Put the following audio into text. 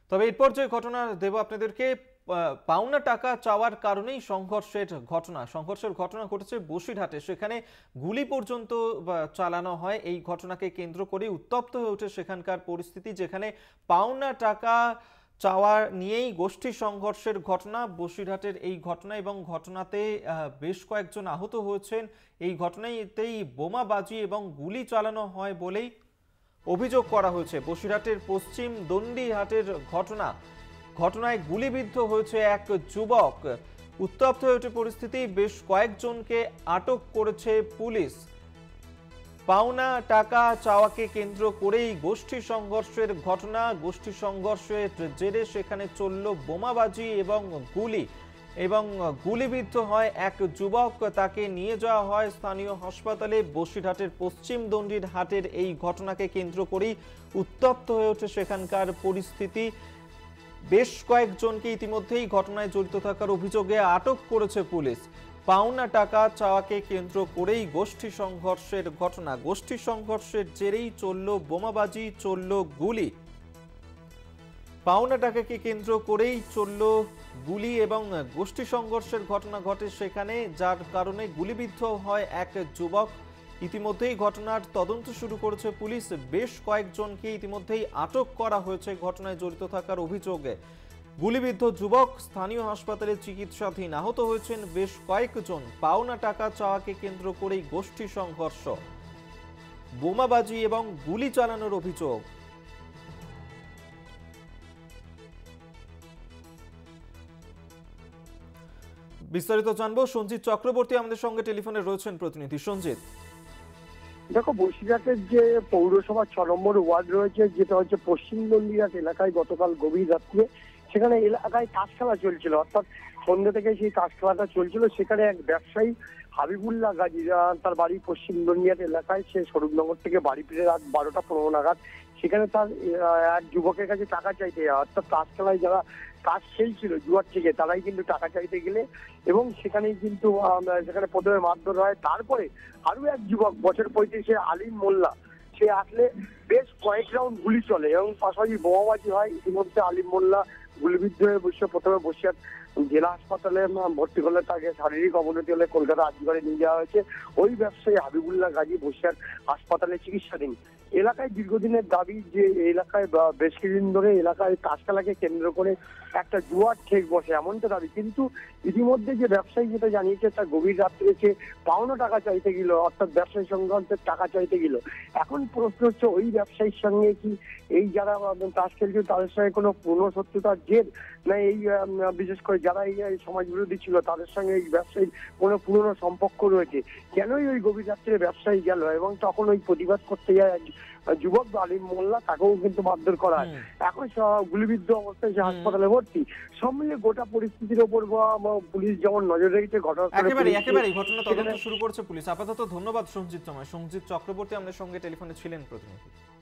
তবে এরপর যে ঘটনা দেব আপনাদেরকে, পাওনা টাকা চাওয়ার কারণেই সংঘর্ষের ঘটনা ঘটেছে বসিরহাটে। সেখানে গুলি পর্যন্ত চালানো হয়। এই ঘটনাকে কেন্দ্র করে উত্তপ্ত হয়ে ওঠে সেখানকার পরিস্থিতি, যেখানে পাওনা টাকা চাওয়া নিয়েই গোষ্ঠী সংঘর্ষের ঘটনা বসিরহাটের এই ঘটনা, এবং ঘটনাতে বেশ কয়েকজন আহত হয়েছেন। এই ঘটনাতেই বোমাবাজি এবং গুলি চালানো হয় বলেই অভিযোগ করা হয়েছে। বসিরহাটের পশ্চিম দণ্ডিহাটের ঘটনায় গুলিবিদ্ধ হয়েছে এক যুবক। উত্তপ্ত হয়ে ওঠে পরিস্থিতি, বেশ কয়েকজনকে আটক করেছে পুলিশ। পাওনা টাকা চাওয়াকে কেন্দ্র করেই গোষ্ঠী সংঘর্ষের ঘটনা। গোষ্ঠী সংঘর্ষের জেরে সেখানে চলল বোমাবাজি এবং গুলিবিদ্ধ হয় এক যুবক। তাকে নিয়ে যাওয়া হয় স্থানীয় হাসপাতালে। বসিরহাটের পশ্চিম দণ্ডিহাটের এই ঘটনাকে কেন্দ্র করেই উত্তপ্ত হয়ে ওঠে সেখানকার পরিস্থিতি। বেশ কয়েকজনকে ইতিমধ্যেই ঘটনায় জড়িত থাকার অভিযোগে আটক করেছে পুলিশ। পাওনা টাকা চাওয়াকে কেন্দ্র করেই গোষ্ঠী সংঘর্ষের ঘটনা। গোষ্ঠী সংঘর্ষের জেরেই চলল বোমাবাজি, চলল গুলি। পাওনা টাকাকে কেন্দ্র করেই চলল গুলি এবং গোষ্ঠী সংঘর্ষের ঘটনা ঘটে সেখানে, যার কারণে গুলিবিদ্ধ হয় এক যুবক। ইতিমধ্যেই ঘটনার তদন্ত শুরু করেছে পুলিশ। বেশ কয়েকজনকে ইতিমধ্যেই আটক করা হয়েছে ঘটনায় জড়িত থাকার অভিযোগে। গুলিবিদ্ধ যুবক স্থানীয় হাসপাতালে চিকিৎসাধীন। আহত হয়েছেন বেশ কয়েকজন। পাওনা টাকা চাওয়াকে কেন্দ্র করেই গোষ্ঠী সংঘর্ষ, বোমাবাজি এবং গুলি চালানোর অভিযোগ। বিস্তারিত জানবো, সঞ্জিত চক্রবর্তী আমাদের সঙ্গে টেলিফোনে রয়েছেন প্রতিনিধি। সঞ্জিত, দেখো, বসিরহাটের যে পৌরসভা 6 নম্বর ওয়ার্ড রয়েছে, যেটা হচ্ছে পশ্চিম দণ্ডিহাট এলাকায়, গতকাল গভীর রাত্রে সেখানে এলাকায় তাস খেলা চলছিল, অর্থাৎ সন্ধ্যা থেকে সেই তাস খেলাটা চলছিল। সেখানে এক ব্যবসায়ী হাবিবুল্লাহ গাজী, তার বাড়ি পশ্চিম দণ্ডিহাট এলাকায়, সে স্বরূপনগর থেকে বাড়ি ফিরে রাত 12টা 15 নাগাদ সেখানে তার এক যুবকের কাছে টাকা চাইতে যায়। অর্থাৎ তাস খেলায় যারা তাস খেলছিল জুয়ার থেকে, তারাই কিন্তু টাকা চাইতে গেলে এবং সেখানেই কিন্তু সেখানে প্রথমে মারধর হয়। তারপরে আরো এক যুবক, বছর 35, আলিম মোল্লা, সে আসলে বেশ কয়েক রাউন্ড গুলি চলে এবং পাশাপাশি বোমাবাজি হয়। ইতিমধ্যে আলিম মোল্লা গুলিবিদ্ধ হয়ে প্রথমে বসিরহাট জেলা হাসপাতালে ভর্তি করলে, তাকে শারীরিক অবনতি হলে কলকাতা আজিগরে নিয়ে যাওয়া হয়েছে। ওই ব্যবসায়ী হাবিবুল্লাহ গাজী বসিরহাট হাসপাতালে চিকিৎসাধীন। এলাকায় দীর্ঘদিনের দাবি যে এলাকায় বেশ কিছুদিন ধরে এলাকায় তাস খেলাকে কেন্দ্র করে একটা জুয়ার ঠেক বসে, এমনটা দাবি। কিন্তু ইতিমধ্যে যে ব্যবসায়ী যেটা জানিয়েছে, তার গভীর রাত্রে সে পাওনা টাকা চাইতে গেল, অর্থাৎ ব্যবসায়ী সংক্রান্তের টাকা চাইতে গেল। এখন প্রশ্ন হচ্ছে, ওই ব্যবসায়ীর সঙ্গে কি এই যারা তাস খেলছিল তাদের সঙ্গে কোনো পুরনো শত্রুতার জের, না এই বিশেষ করে যারা এই সমাজ বিরোধী ছিল তাদের সঙ্গে এই ব্যবসায়ীর কোনো পুরনো সম্পর্ক রয়েছে? কেনই ওই গভীর রাত্রে ব্যবসায়ী গেল এবং তখন ওই প্রতিবাদ করতে যায় যুবক আলিম মোল্লা, তাকেও কিন্তু মারধর করা হয়। এখন গুলিবিদ্ধ অবস্থায় সে হাসপাতালে ভর্তি। সব মিলিয়ে গোটা পরিস্থিতির ওপর পুলিশ যেমন নজর রেখেছে, একেবারে ঘটনা তদন্ত শুরু করেছে পুলিশ। আপাতত ধন্যবাদ সঞ্জিত চক্রবর্তী আমাদের সঙ্গে টেলিফোনে ছিলেন প্রতিনিধি।